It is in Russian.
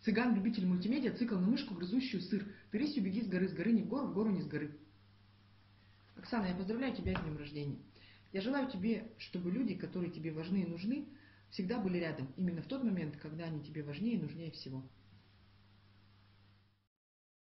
Цыган, любитель мультимедиа, цикл на мышку, грызущую сыр. Берись и беги с горы не в гору не с горы. Оксана, я поздравляю тебя с днем рождения. Я желаю тебе, чтобы люди, которые тебе важны и нужны, всегда были рядом. Именно в тот момент, когда они тебе важнее и нужнее всего.